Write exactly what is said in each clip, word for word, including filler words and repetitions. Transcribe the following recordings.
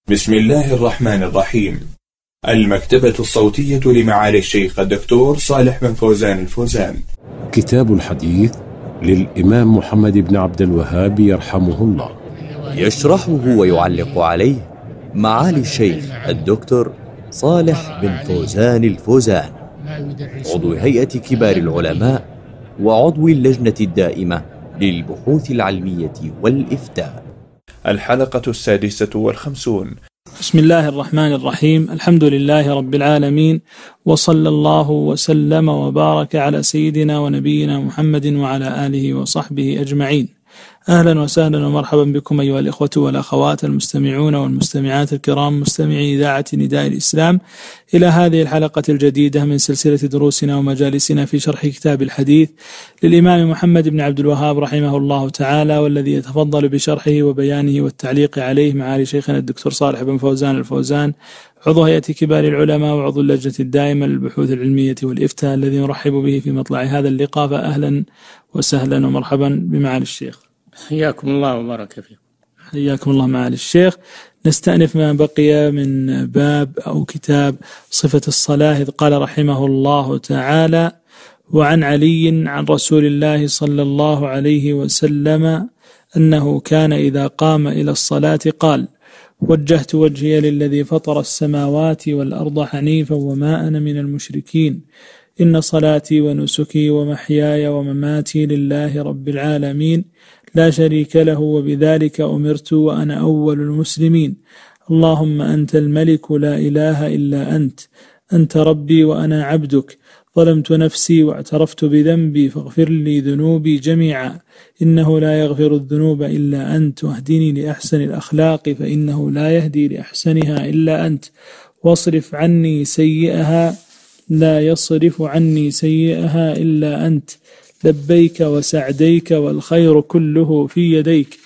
بسم الله الرحمن الرحيم. المكتبة الصوتية لمعالي الشيخ الدكتور صالح بن فوزان الفوزان. كتاب الحديث للإمام محمد بن عبد الوهاب يرحمه الله، يشرحه ويعلق عليه معالي الشيخ الدكتور صالح بن فوزان الفوزان، عضو هيئة كبار العلماء وعضو اللجنة الدائمة للبحوث العلمية والإفتاء. الحلقة السادسة والخمسون. بسم الله الرحمن الرحيم. الحمد لله رب العالمين، وصلى الله وسلم وبارك على سيدنا ونبينا محمد وعلى آله وصحبه أجمعين. أهلا وسهلا ومرحبا بكم أيها الإخوة والأخوات المستمعون والمستمعات الكرام، مستمعي إذاعة نداء الإسلام، إلى هذه الحلقة الجديدة من سلسلة دروسنا ومجالسنا في شرح كتاب الحديث للإمام محمد بن عبد الوهاب رحمه الله تعالى، والذي يتفضل بشرحه وبيانه والتعليق عليه معالي شيخنا الدكتور صالح بن فوزان الفوزان، عضو هيئة كبار العلماء وعضو اللجنة الدائمة للبحوث العلمية والإفتاء، الذي نرحب به في مطلع هذا اللقاء. فأهلا وسهلا ومرحبا بمعالي الشيخ. حياكم الله وبارك فيكم. حياكم الله معالي الشيخ. نستأنف ما بقي من باب أو كتاب صفة الصلاة، إذ قال رحمه الله تعالى: وعن علي عن رسول الله صلى الله عليه وسلم أنه كان إذا قام إلى الصلاة قال: وجهت وجهي للذي فطر السماوات والأرض حنيفا وما أنا من المشركين، إن صلاتي ونسكي ومحياي ومماتي لله رب العالمين لا شريك له وبذلك أمرت وأنا أول المسلمين. اللهم أنت الملك لا إله إلا أنت، أنت ربي وأنا عبدك، ظلمت نفسي واعترفت بذنبي فاغفر لي ذنوبي جميعا، إنه لا يغفر الذنوب إلا أنت، واهدني لأحسن الأخلاق فإنه لا يهدي لأحسنها إلا أنت، واصرف عني سيئها لا يصرف عني سيئها إلا أنت، لبيك وسعديك والخير كله في يديك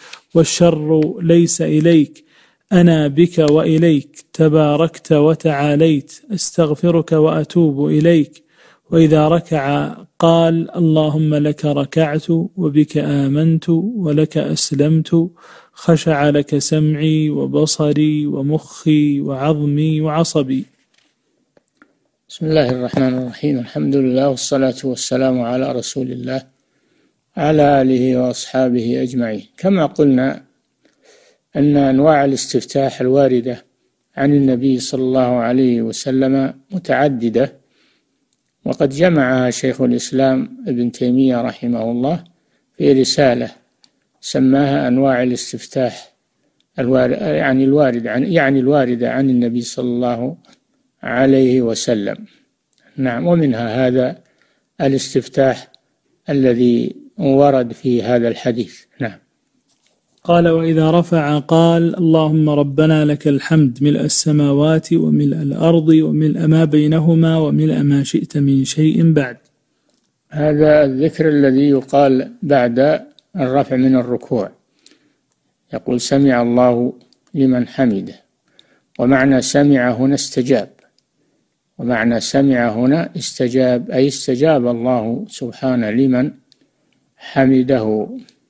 والشر ليس إليك، أنا بك وإليك تباركت وتعاليت، أستغفرك وأتوب إليك. وإذا ركع قال: اللهم لك ركعت وبك آمنت ولك أسلمت، خشع لك سمعي وبصري ومخي وعظمي وعصبي. بسم الله الرحمن الرحيم. الحمد لله والصلاة والسلام على رسول الله على آله وأصحابه أجمعين. كما قلنا أن أنواع الاستفتاح الواردة عن النبي صلى الله عليه وسلم متعددة، وقد جمعها شيخ الإسلام ابن تيمية رحمه الله في رسالة سماها أنواع الاستفتاح الوارد يعني الوارد عن يعني الواردة عن النبي صلى الله عليه وسلم. نعم، ومنها هذا الاستفتاح الذي ورد في هذا الحديث. نعم. قال: وإذا رفع قال: اللهم ربنا لك الحمد ملء السماوات وملء الأرض وملء ما بينهما وملء ما شئت من شيء بعد. هذا الذكر الذي يقال بعد الرفع من الركوع، يقول: سمع الله لمن حمده. ومعنى سمع هنا استجاب، ومعنى سمع هنا استجاب، أي استجاب الله سبحانه لمن حمده.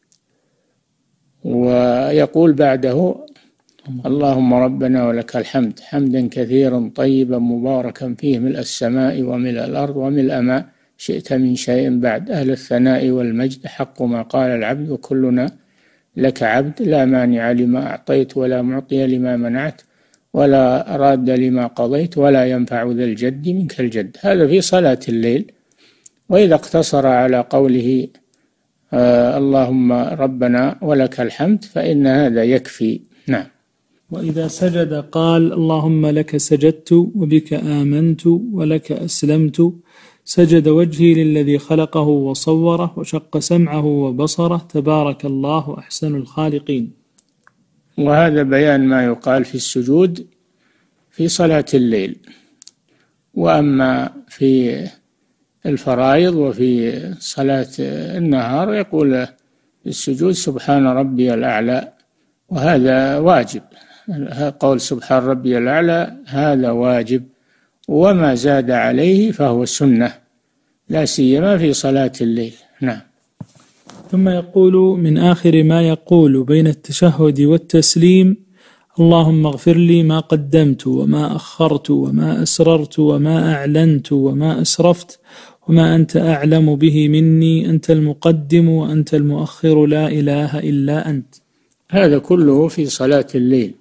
ويقول بعده: اللهم ربنا ولك الحمد حمدا كثيرا طيبا مباركا فيه ملء السماء وملء الأرض وملء ما شئت من شيء بعد، أهل الثناء والمجد حق ما قال العبد وكلنا لك عبد، لا مانع لما أعطيت ولا معطي لما منعت ولا راد لما قضيت ولا ينفع ذا الجد منك الجد. هذا في صلاة الليل. وإذا اقتصر على قوله آه اللهم ربنا ولك الحمد فإن هذا يكفي. نعم. وإذا سجد قال: اللهم لك سجدت وبك آمنت ولك أسلمت، سجد وجهي للذي خلقه وصوره وشق سمعه وبصره، تبارك الله أحسن الخالقين. وهذا بيان ما يقال في السجود في صلاة الليل. وأما في الفرائض وفي صلاة النهار يقول السجود سبحان ربي الأعلى، وهذا واجب. قول سبحان ربي الأعلى هذا واجب، وما زاد عليه فهو سنة، لا سيما في صلاة الليل. نعم. ثم يقول: من آخر ما يقول بين التشهد والتسليم: اللهم اغفر لي ما قدمت وما أخرت وما أسررت وما أعلنت وما أسرفت وما أنت أعلم به مني، أنت المقدم وأنت المؤخر، لا إله إلا أنت. هذا كله في صلاة الليل.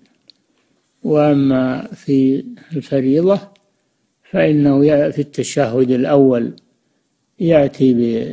وأما في الفريضة فإنه في التشهد الأول يأتي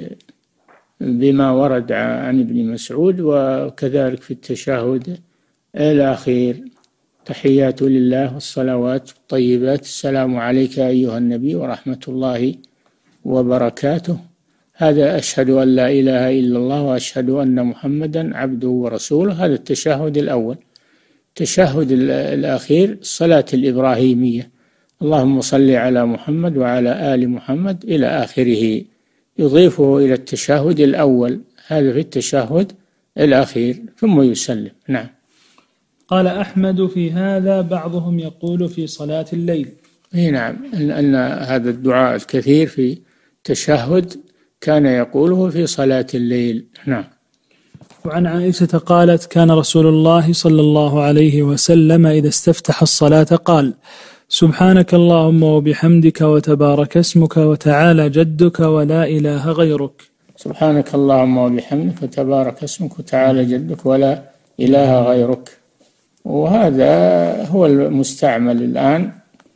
بما ورد عن ابن مسعود، وكذلك في التشهد الأخير تحيات لله والصلوات الطيبات، السلام عليك أيها النبي ورحمة الله وبركاته. هذا أشهد أن لا إله إلا الله وأشهد أن محمدا عبده ورسوله. هذا التشهد الأول. التشهد الأخير الصلاة الإبراهيمية، اللهم صل على محمد وعلى آل محمد إلى آخره، يضيفه إلى التشهد الأول. هذا في التشهد الأخير ثم يسلم. نعم. قال أحمد في هذا بعضهم يقول في صلاة الليل. إيه نعم، أن, أن هذا الدعاء الكثير في التشهد كان يقوله في صلاة الليل. نعم. وعن عائشة قالت كان رسول الله صلى الله عليه وسلم إذا استفتح الصلاة قال سبحانك اللهم وبحمدك وتبارك اسمك وتعالى جدك ولا إله غيرك. سبحانك اللهم وبحمدك وتبارك اسمك وتعالى جدك ولا إله غيرك. وهذا هو المستعمل الآن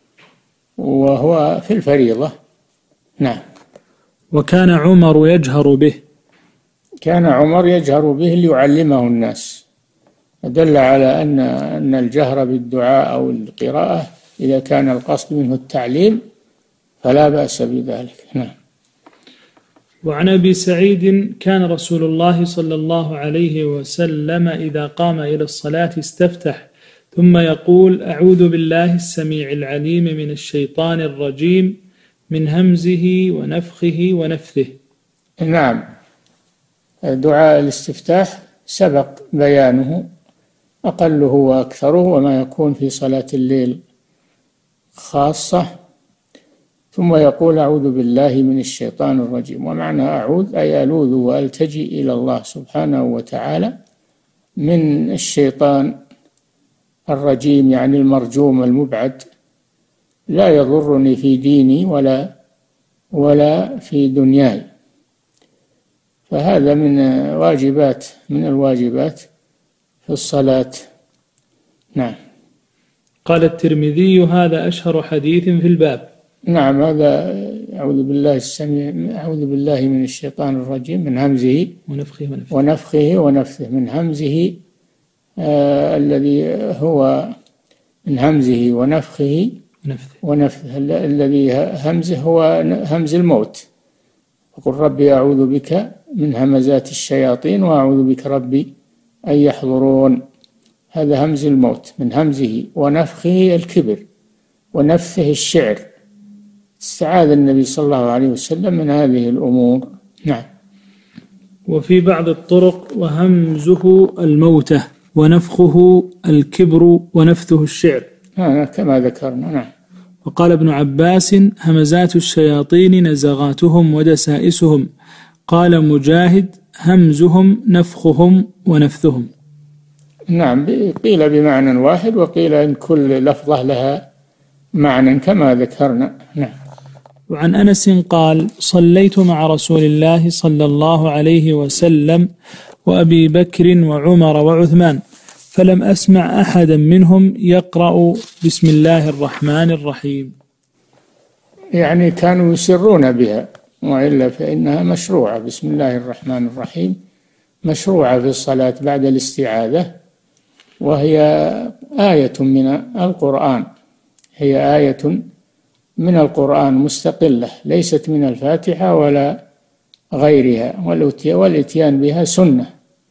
وهو في الفريضة. نعم. وكان عمر يجهر به. كان عمر يجهر به ليعلمه الناس، دل على أن أن الجهر بالدعاء أو القراءة إذا كان القصد منه التعليم فلا بأس بذلك. نعم. وعن أبي سعيد كان رسول الله صلى الله عليه وسلم إذا قام إلى الصلاة استفتح ثم يقول أعوذ بالله السميع العليم من الشيطان الرجيم من همزه ونفخه ونفثه. نعم. دعاء الاستفتاح سبق بيانه، أقله وأكثره وما يكون في صلاة الليل خاصة، ثم يقول أعوذ بالله من الشيطان الرجيم. ومعنى أعوذ أي ألوذ وألتجي إلى الله سبحانه وتعالى من الشيطان الرجيم، يعني المرجوم المبعد، لا يضرني في ديني ولا ولا في دنياي. فهذا من واجبات من الواجبات في الصلاة. نعم. قال الترمذي هذا أشهر حديث في الباب. نعم. هذا أعوذ بالله السميع أعوذ بالله من الشيطان الرجيم من همزه ونفخه ونفثه, ونفخه, ونفثه. من همزه آه الذي هو من همزه ونفخه ونفثه, ونفثه. الذي همزه هو همز الموت. وقل ربي أعوذ بك من همزات الشياطين وأعوذ بك ربي أن يحضرون. هذا همز الموت. من همزه ونفخه الكبر ونفثه الشعر. استعاذ النبي صلى الله عليه وسلم من هذه الأمور. نعم. وفي بعض الطرق وهمزه الموتة ونفخه الكبر ونفثه الشعر كما ذكرنا. نعم. وقال ابن عباس همزات الشياطين نزغاتهم ودسائسهم. قال مجاهد همزهم نفخهم ونفثهم. نعم. قيل بمعنى واحد وقيل إن كل لفظة لها معنى كما ذكرنا. نعم. وعن أنس قال صليت مع رسول الله صلى الله عليه وسلم وأبي بكر وعمر وعثمان فلم أسمع أحدا منهم يقرأ بسم الله الرحمن الرحيم. يعني كانوا يسرون بها، وإلا فإنها مشروعة. بسم الله الرحمن الرحيم مشروعة في الصلاة بعد الاستعاذة، وهي آية من القرآن. هي آية من القرآن مستقلة، ليست من الفاتحة ولا غيرها، والإتيان بها سنة.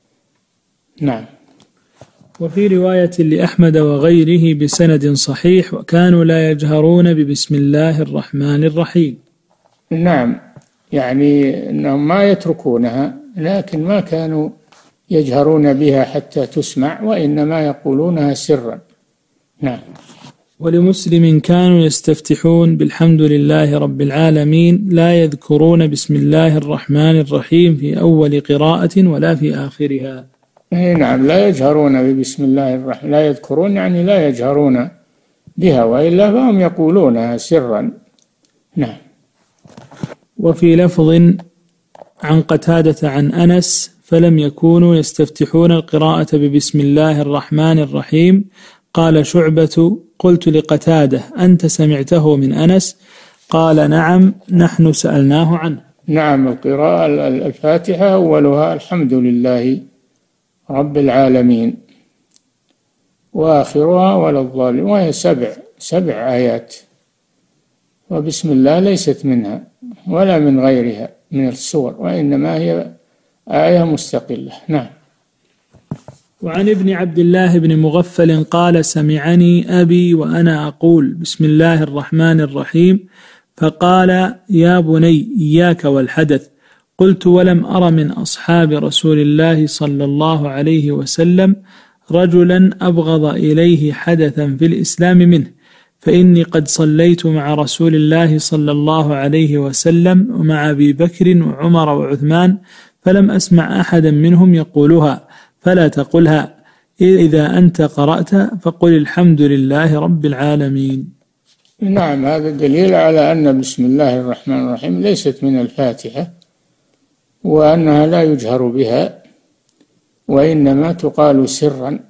نعم. وفي رواية لأحمد وغيره بسند صحيح وكانوا لا يجهرون ببسم الله الرحمن الرحيم. نعم. يعني أنهم ما يتركونها، لكن ما كانوا يجهرون بها حتى تسمع، وإنما يقولونها سرا. نعم. ولمسلم كانوا يستفتحون بالحمد لله رب العالمين لا يذكرون بسم الله الرحمن الرحيم في أول قراءة ولا في آخرها. نعم، لا يجهرون ببسم الله الرحمن، لا يذكرون يعني لا يجهرون بها، وإلا فهم يقولونها سرا. نعم. وفي لفظ عن قتادة عن أنس: فلم يكونوا يستفتحون القراءة ببسم الله الرحمن الرحيم. قال شعبة: قلت لقتادة: أنت سمعته من أنس؟ قال: نعم، نحن سألناه عنه. نعم، القراءة الفاتحة أولها الحمد لله رب العالمين، وآخرها ولا الضالين، وهي سبع سبع آيات، وبسم الله ليست منها ولا من غيرها من السور، وإنما هي آية مستقلة. نعم. وعن ابن عبد الله بن مغفل قال: سمعني أبي وأنا أقول بسم الله الرحمن الرحيم، فقال: يا بني إياك والحدث. قلت: ولم أر من أصحاب رسول الله صلى الله عليه وسلم رجلا أبغض إليه حدثا في الإسلام منه، فإني قد صليت مع رسول الله صلى الله عليه وسلم ومع أبي بكر وعمر وعثمان، فلم أسمع أحدا منهم يقولها، فلا تقلها. إذا أنت قرأت فقل الحمد لله رب العالمين. نعم، هذا دليل على أن بسم الله الرحمن الرحيم ليست من الفاتحة، وأنها لا يجهر بها، وإنما تقال سرا،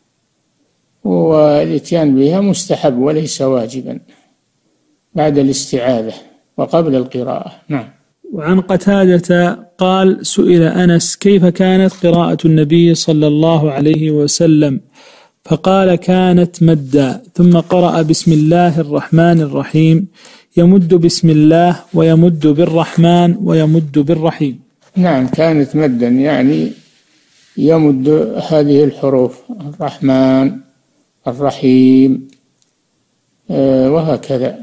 والإتيان بها مستحب وليس واجبا بعد الاستعاذة وقبل القراءة. نعم. وعن قتادة قال: سئل أنس: كيف كانت قراءة النبي صلى الله عليه وسلم؟ فقال: كانت مدا، ثم قرأ بسم الله الرحمن الرحيم، يمد بسم الله ويمد بالرحمن ويمد بالرحيم. نعم، كانت مدا يعني يمد هذه الحروف، الرحمن الرحيم، وهكذا،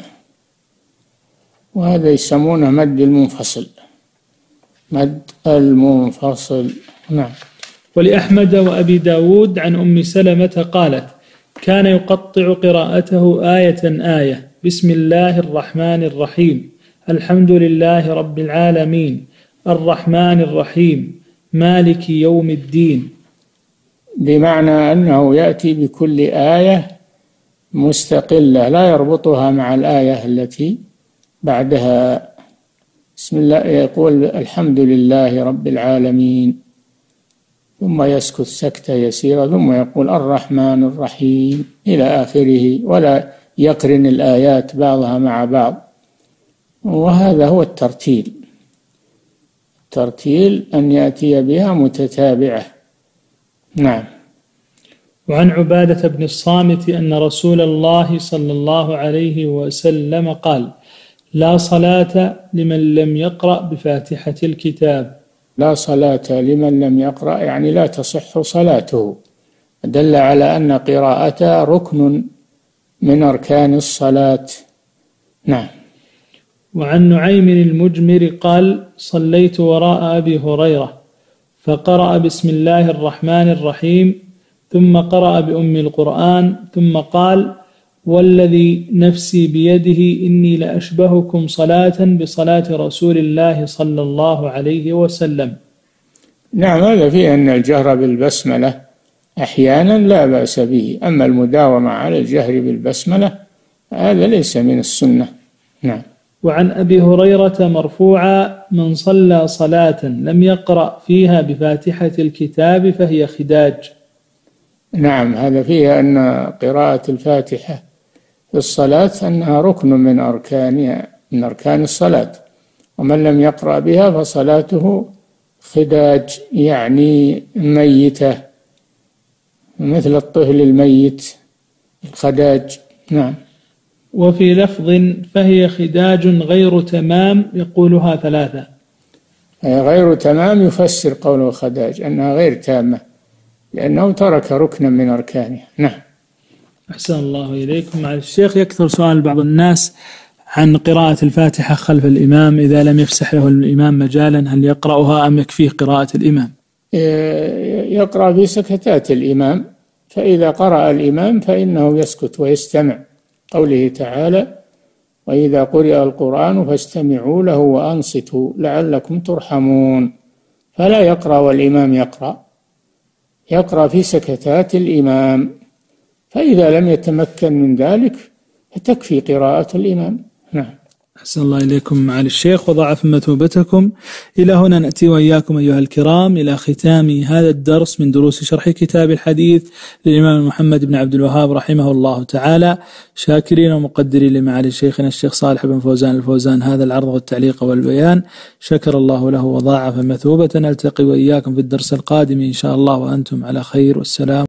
وهذا يسمونه مد المنفصل، مد المنفصل. نعم. ولأحمد وأبي داود عن أم سلمة قالت: كان يقطع قراءته آية آية: بسم الله الرحمن الرحيم، الحمد لله رب العالمين، الرحمن الرحيم، مالك يوم الدين، بمعنى أنه يأتي بكل آية مستقلة لا يربطها مع الآية التي بعدها. بسم الله يقول الحمد لله رب العالمين، ثم يسكت سكتة يسيرة، ثم يقول الرحمن الرحيم إلى آخره، ولا يقرن الآيات بعضها مع بعض. وهذا هو الترتيل، الترتيل أن يأتي بها متتابعة. نعم. وعن عبادة بن الصامت أن رسول الله صلى الله عليه وسلم قال: لا صلاة لمن لم يقرأ بفاتحة الكتاب. لا صلاة لمن لم يقرأ يعني لا تصح صلاته، دل على أن قراءته ركن من أركان الصلاة. نعم. وعن نعيم المجمر قال: صليت وراء أبي هريرة فقرأ بسم الله الرحمن الرحيم، ثم قرأ بأم القرآن، ثم قال: والذي نفسي بيده إني لأشبهكم صلاة بصلاة رسول الله صلى الله عليه وسلم. نعم، هذا فيه أن الجهر بالبسملة أحيانا لا بأس به، أما المداومة على الجهر بالبسملة هذا ليس من السنة. نعم. وعن أبي هريرة مرفوعا: من صلى صلاة لم يقرأ فيها بفاتحة الكتاب فهي خداج. نعم، هذا فيه أن قراءة الفاتحة في الصلاة أنها ركن من أركانها، من أركان الصلاة، ومن لم يقرأ بها فصلاته خداج يعني ميتة، مثل الطفل الميت الخداج. نعم. وفي لفظ: فهي خداج غير تمام، يقولها ثلاثة. غير تمام يفسر قوله خداج أنها غير تامة، لأنه ترك ركنا من أركانها. نعم. أحسن الله إليكم. مع الشيخ، يكثر سؤال بعض الناس عن قراءة الفاتحة خلف الإمام، إذا لم يفسح له الإمام مجالا هل يقرأها أم يكفيه قراءة الإمام؟ يقرأ في سكتات الإمام، فإذا قرأ الإمام فإنه يسكت ويستمع، قوله تعالى: وإذا قرئ القرآن فاستمعوا له وأنصتوا لعلكم ترحمون، فلا يقرأ والإمام يقرأ، يقرأ في سكتات الإمام، فإذا لم يتمكن من ذلك فتكفي قراءة الإمام. نعم. أحسن الله إليكم معالي الشيخ وضاعف مثوبتكم. إلى هنا نأتي وإياكم أيها الكرام إلى ختام هذا الدرس من دروس شرح كتاب الحديث للإمام محمد بن عبد الوهاب رحمه الله تعالى، شاكرين ومقدرين لمعالي شيخنا الشيخ صالح بن فوزان الفوزان هذا العرض والتعليق والبيان، شكر الله له وضاعف مثوبة. نلتقي وإياكم في الدرس القادم إن شاء الله وأنتم على خير، والسلام.